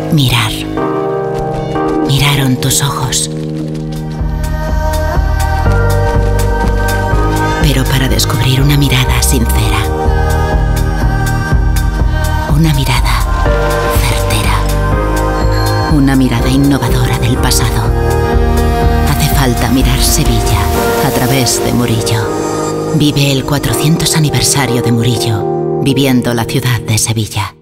Mirar. Miraron tus ojos. Pero para descubrir una mirada sincera. Una mirada certera. Una mirada innovadora del pasado. Hace falta mirar Sevilla a través de Murillo. Vive el 400 aniversario de Murillo, viviendo la ciudad de Sevilla.